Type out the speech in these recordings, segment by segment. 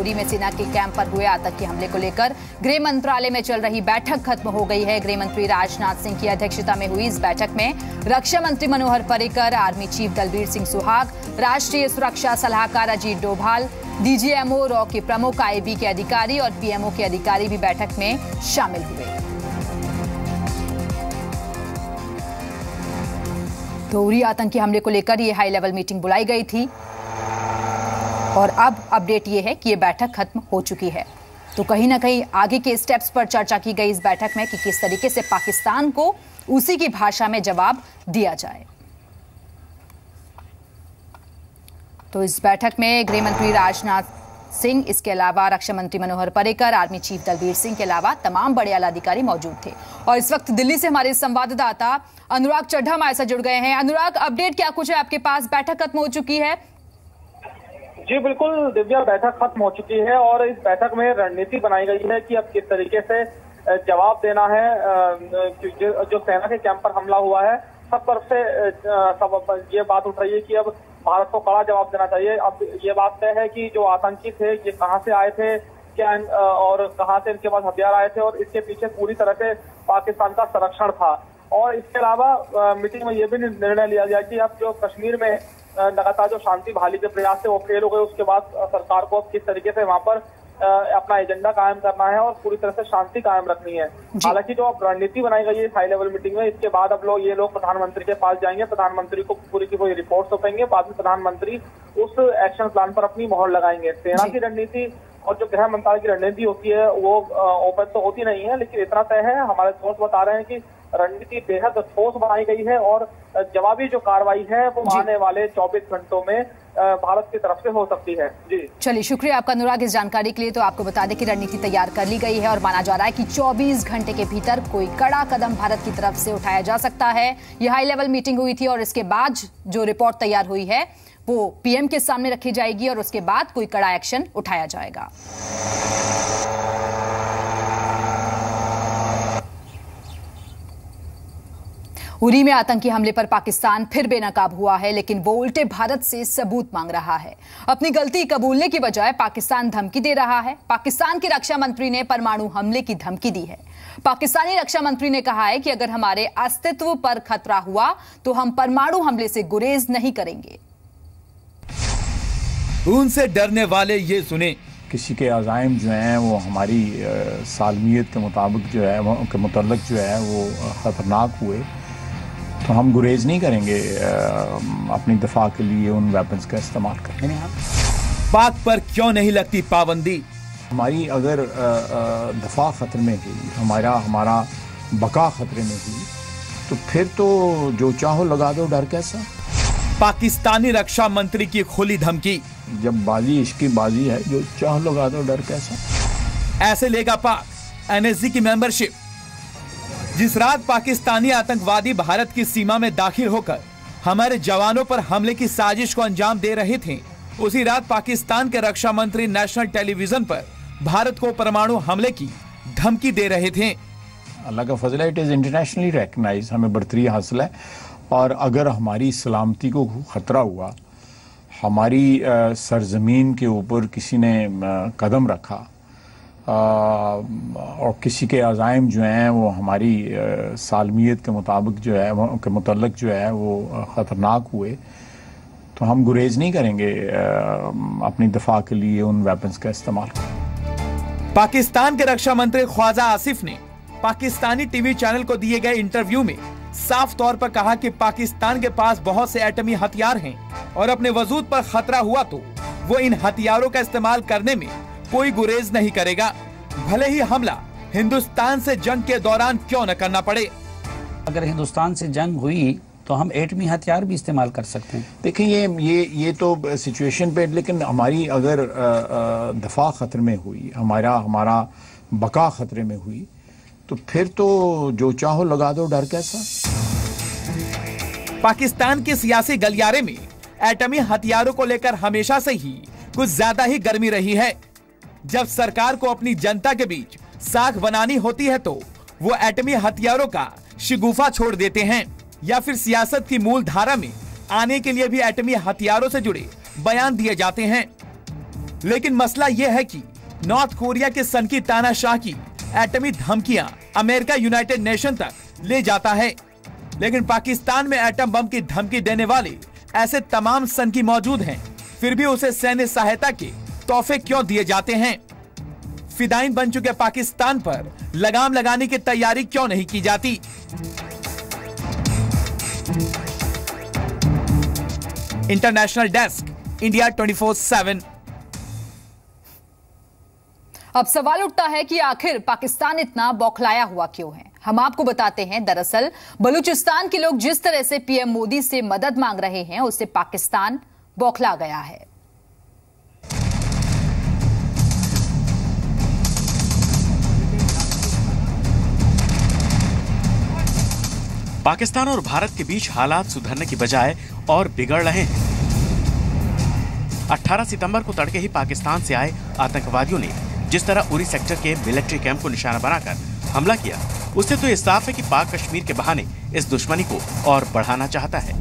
उरी में सेना के कैंप पर हुए आतंकी हमले को लेकर गृह मंत्रालय में चल रही बैठक खत्म हो गई है। गृह मंत्री राजनाथ सिंह की अध्यक्षता में हुई इस बैठक में रक्षा मंत्री मनोहर पर्रिकर, आर्मी चीफ दलबीर सिंह सुहाग, राष्ट्रीय सुरक्षा सलाहकार अजीत डोभाल, डीजीएमओ, रॉ के प्रमुख, आईबी के अधिकारी और पीएमओ के अधिकारी भी बैठक में शामिल हुए। तो उरी आतंकी हमले को लेकर ये हाई लेवल मीटिंग बुलाई गई थी और अब अपडेट ये है कि ये बैठक खत्म हो चुकी है। तो कहीं ना कहीं आगे के स्टेप्स पर चर्चा की गई इस बैठक में कि किस तरीके से पाकिस्तान को उसी की भाषा में जवाब दिया जाए। तो इस बैठक में गृह मंत्री राजनाथ सिंह, इसके अलावा रक्षा मंत्री मनोहर पर्रिकर, आर्मी चीफ दलबीर सिंह के अलावा तमाम बड़े आला अधिकारी मौजूद थे। और इस वक्त दिल्ली से हमारे संवाददाता अनुराग चड्ढा हमारे साथ जुड़ गए हैं। अनुराग, अपडेट क्या कुछ है आपके पास? बैठक खत्म हो चुकी है? जी बिल्कुल दिव्या, बैठक खत्म हो चुकी है और इस बैठक में रणनीति बनाई गई है कि अब किस तरीके से जवाब देना है। जो सेना के कैंप पर हमला हुआ है, सब तरफ से सब ये बात उठ रही है कि अब भारत को कड़ा जवाब देना चाहिए। अब ये बात तय है कि जो आतंकी थे ये कहां से आए थे, क्या और कहां से इनके पास हथियार आए थे और इसके पीछे पूरी तरह से पाकिस्तान का संरक्षण था। और इसके अलावा मीटिंग में ये भी निर्णय लिया गया कि अब जो कश्मीर में लगातार जो शांति बहाली के प्रयास थे वो फेल हो गए, उसके बाद सरकार को किस तरीके से वहां पर अपना एजेंडा कायम करना है और पूरी तरह से शांति कायम रखनी है। हालांकि जो अब रणनीति बनाई गई है इस हाई लेवल मीटिंग में, इसके बाद अब ये लोग प्रधानमंत्री के पास जाएंगे, प्रधानमंत्री को पूरी की पूरी रिपोर्ट सौंपेंगे, बाद में प्रधानमंत्री उस एक्शन प्लान पर अपनी मोहर लगाएंगे। सेना की रणनीति और जो गृह मंत्रालय की रणनीति होती है वो ओपन तो होती नहीं है, लेकिन इतना तय है, हमारे सोर्स बता रहे हैं कि रणनीति बेहद ठोस बनाई गई है और जवाबी जो कार्रवाई है वो आने वाले 24 घंटों में भारत की तरफ से हो सकती है। जी चलिए, शुक्रिया आपका अनुराग इस जानकारी के लिए। तो आपको बता दें कि रणनीति तैयार कर ली गई है और माना जा रहा है कि 24 घंटे के भीतर कोई कड़ा कदम भारत की तरफ से उठाया जा सकता है। यह हाई लेवल मीटिंग हुई थी और इसके बाद जो रिपोर्ट तैयार हुई है वो पीएम के सामने रखी जाएगी और उसके बाद कोई कड़ा एक्शन उठाया जाएगा। उरी में आतंकी हमले पर पाकिस्तान फिर बेनकाब हुआ है, लेकिन वो उल्टे भारत से सबूत मांग रहा है। अपनी गलती कबूलने की बजाय पाकिस्तान धमकी दे रहा है। पाकिस्तान के रक्षा मंत्री ने परमाणु हमले की धमकी दी है। पाकिस्तानी रक्षा मंत्री ने कहा है कि अगर हमारे अस्तित्व पर खतरा हुआ तो हम परमाणु हमले से गुरेज नहीं करेंगे। उनसे डरने वाले ये सुने, किसी के अज़ाइम जो हैं वो हमारी सालमियत के मुताबिक जो है के मुतल्लक जो है वो ख़तरनाक हुए तो हम गुरेज नहीं करेंगे अपनी दफा के लिए उन वेपन्स का इस्तेमाल करेंगे। पाक पर क्यों नहीं लगती पाबंदी? हमारी अगर दफा खतरे में हुई, हमारा बका खतरे में हुई तो फिर तो जो चाहो लगा दो, डर कैसा। पाकिस्तानी रक्षा मंत्री की खुली धमकी, जब बाजी इश्की बाजी है, जो चाहो लगा दो, डर कैसा। ऐसे लेगा पाक एनएसजी की मेंबरशिप। जिस रात पाकिस्तानी आतंकवादी भारत की सीमा में दाखिल होकर हमारे जवानों पर हमले की साजिश को अंजाम दे रहे थे, उसी रात पाकिस्तान के रक्षा मंत्री नेशनल टेलीविजन पर भारत को परमाणु हमले की धमकी दे रहे थे। अल्लाह का फजल है, इट इज इंटरनेशनली रिकॉग्नाइज्ड, हमें बरतरी हासिल है। और अगर हमारी सलामती को खतरा हुआ, हमारी सरजमीन के ऊपर किसी ने कदम रखा और किसी के अज़ाइम जो हैं वो हमारी सालमियत के मुताबिक जो है के मुतल्लक जो है वो ख़तरनाक हुए तो हम गुरेज नहीं करेंगे अपनी दफा के लिए उन वेपन्स का इस्तेमाल। पाकिस्तान के रक्षा मंत्री ख्वाजा आसिफ ने पाकिस्तानी टीवी चैनल को दिए गए इंटरव्यू में साफ तौर पर कहा कि पाकिस्तान के पास बहुत से एटमी हथियार हैं और अपने वजूद पर खतरा हुआ तो वो इन हथियारों का इस्तेमाल करने में कोई गुरेज नहीं करेगा, भले ही हमला हिंदुस्तान से जंग के दौरान क्यों न करना पड़े। अगर हिंदुस्तान से जंग हुई तो हम एटमी हथियार भी इस्तेमाल कर सकते हैं। देखिए ये तो सिचुएशन पे, लेकिन हमारी अगर दफा खतरे में हुई, हमारा बका खतरे में हुई तो फिर तो जो चाहो लगा दो, डर कैसा। पाकिस्तान के सियासी गलियारे में एटमी हथियारों को लेकर हमेशा से ही कुछ ज्यादा ही गर्मी रही है। जब सरकार को अपनी जनता के बीच साख बनानी होती है तो वो एटमी हथियारों का शिगुफा छोड़ देते हैं या फिर सियासत की मूल धारा में आने के लिए भी एटमी हथियारों से जुड़े बयान दिए जाते हैं। लेकिन मसला यह है कि नॉर्थ कोरिया के सनकी तानाशाह की एटमी धमकियां अमेरिका यूनाइटेड नेशन तक ले जाता है, लेकिन पाकिस्तान में एटम बम की धमकी देने वाले ऐसे तमाम सनकी मौजूद हैं, फिर भी उसे सैन्य सहायता के तोहफे क्यों दिए जाते हैं? फिदाइन बन चुके पाकिस्तान पर लगाम लगाने की तैयारी क्यों नहीं की जाती? International desk, India 24/7। अब सवाल उठता है कि आखिर पाकिस्तान इतना बौखलाया हुआ क्यों है। हम आपको बताते हैं, दरअसल बलूचिस्तान के लोग जिस तरह से पीएम मोदी से मदद मांग रहे हैं, उससे पाकिस्तान बौखला गया है। पाकिस्तान और भारत के बीच हालात सुधरने की बजाय और बिगड़ रहे हैं। 18 सितंबर को तड़के ही पाकिस्तान से आए आतंकवादियों ने जिस तरह उरी सेक्टर के मिलिट्री कैंप को निशाना बनाकर हमला किया, उससे तो ये साफ है कि पाक कश्मीर के बहाने इस दुश्मनी को और बढ़ाना चाहता है।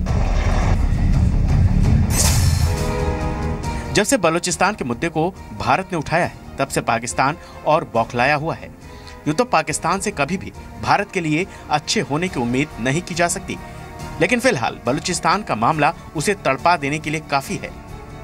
जब से बलूचिस्तान के मुद्दे को भारत ने उठाया है, तब से पाकिस्तान और बौखलाया हुआ है। यूं तो पाकिस्तान से कभी भी भारत के लिए अच्छे होने की उम्मीद नहीं की जा सकती, लेकिन फिलहाल बलूचिस्तान का मामला उसे तड़पा देने के लिए काफी है।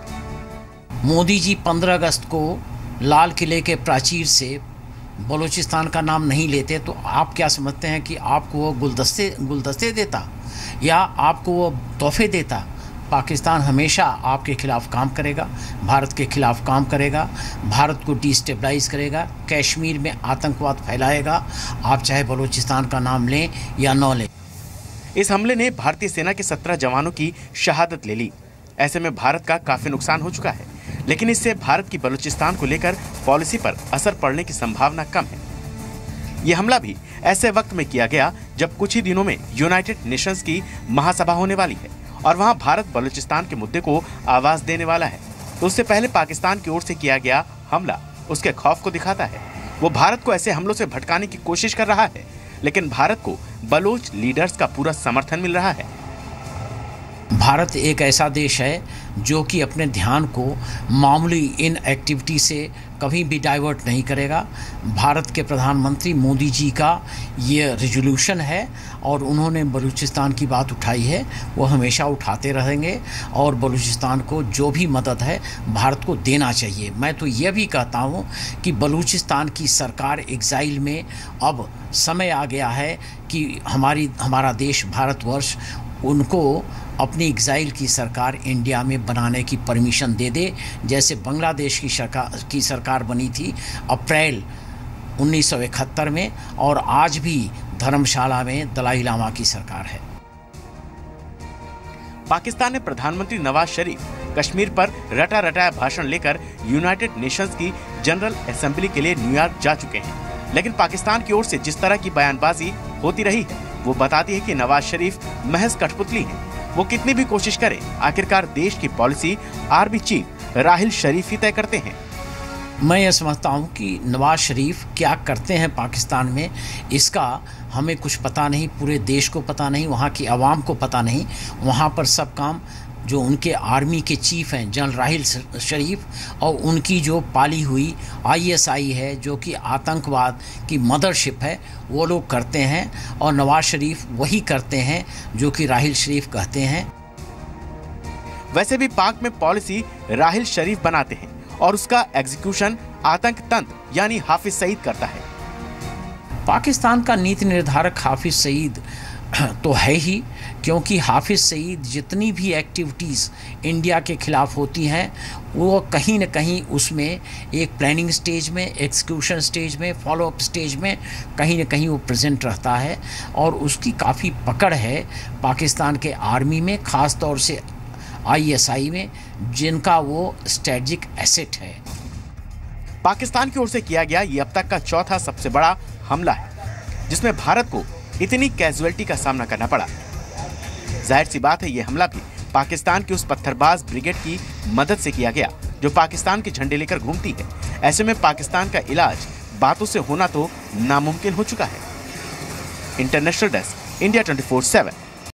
मोदी जी 15 अगस्त को लाल किले के प्राचीर से बलूचिस्तान का नाम नहीं लेते तो आप क्या समझते हैं कि आपको वो गुलदस्ते देता या आपको वो तोहफे देता? पाकिस्तान हमेशा आपके खिलाफ काम करेगा, भारत के खिलाफ काम करेगा, भारत को डिस्टेबलाइज करेगा, कश्मीर में आतंकवाद फैलाएगा, आप चाहे बलूचिस्तान का नाम लें या न लें। इस हमले ने भारतीय सेना के 17 जवानों की शहादत ले ली। ऐसे में भारत का काफी नुकसान हो चुका है, लेकिन इससे भारत की बलूचिस्तान को लेकर पॉलिसी पर असर पड़ने की संभावना कम है। यह हमला भी ऐसे वक्त में किया गया जब कुछ ही दिनों में यूनाइटेड नेशंस की महासभा होने वाली है और वहां भारत बलूचिस्तान के मुद्दे को आवाज देने वाला है। तो उससे पहले पाकिस्तान की ओर से किया गया हमला उसके खौफ को दिखाता है। वो भारत को ऐसे हमलों से भटकाने की कोशिश कर रहा है, लेकिन भारत को बलोच लीडर्स का पूरा समर्थन मिल रहा है। भारत एक ऐसा देश है जो कि अपने ध्यान को मामूली इन एक्टिविटी से कभी भी डाइवर्ट नहीं करेगा। भारत के प्रधानमंत्री मोदी जी का ये रिजोल्यूशन है और उन्होंने बलूचिस्तान की बात उठाई है, वो हमेशा उठाते रहेंगे और बलूचिस्तान को जो भी मदद है भारत को देना चाहिए। मैं तो ये भी कहता हूँ कि बलूचिस्तान की सरकार एग्जाइल में अब समय आ गया है कि हमारा देश भारतवर्ष उनको अपनी एग्जाइल की सरकार इंडिया में बनाने की परमिशन दे दे, जैसे बांग्लादेश की सरकार बनी थी अप्रैल 1971 में, और आज भी धर्मशाला में दलाई लामा की सरकार है। पाकिस्तान ने प्रधानमंत्री नवाज शरीफ कश्मीर पर रटा रटाया भाषण लेकर यूनाइटेड नेशंस की जनरल असेंबली के लिए न्यूयॉर्क जा चुके हैं, लेकिन पाकिस्तान की ओर से जिस तरह की बयानबाजी होती रही है वो बताती है कि नवाज शरीफ महज कठपुतली हैं। वो कितनी भी कोशिश करें, आखिरकार देश की policy army chief Raheel Sharif ही तय करते हैं। मैं ये समझता हूँ कि नवाज शरीफ क्या करते हैं पाकिस्तान में, इसका हमें कुछ पता नहीं, पूरे देश को पता नहीं, वहाँ की आवाम को पता नहीं। वहाँ पर सब काम जो उनके आर्मी के चीफ हैं जनरल राहिल शरीफ और उनकी जो पाली हुई ISI है जो कि आतंकवाद की मदरशिप है, वो लोग करते हैं और नवाज शरीफ वही करते हैं जो कि राहिल शरीफ कहते हैं। वैसे भी पाक में पॉलिसी राहिल शरीफ बनाते हैं और उसका एग्जीक्यूशन आतंक तंत्र यानी हाफिज सईद करता है। पाकिस्तान का नीति निर्धारक हाफिज सईद तो है ही, क्योंकि हाफिज सईद जितनी भी एक्टिविटीज़ इंडिया के खिलाफ होती हैं वो कहीं न कहीं उसमें एक प्लानिंग स्टेज में, एग्जीक्यूशन स्टेज में, फॉलोअप स्टेज में कहीं न कहीं वो प्रेजेंट रहता है और उसकी काफ़ी पकड़ है पाकिस्तान के आर्मी में, ख़ास तौर से ISI में, जिनका वो स्ट्रेटजिक एसेट है। पाकिस्तान की ओर से किया गया ये अब तक का चौथा सबसे बड़ा हमला है जिसमें भारत को इतनी कैजुअलिटी का सामना करना पड़ा। जाहिर सी बात है ये हमला भी पाकिस्तान की उस पत्थरबाज ब्रिगेड की मदद से किया गया जो पाकिस्तान के झंडे लेकर घूमती है। ऐसे में पाकिस्तान का इलाज बातों से होना तो नामुमकिन हो चुका है। International desk, India 24/7।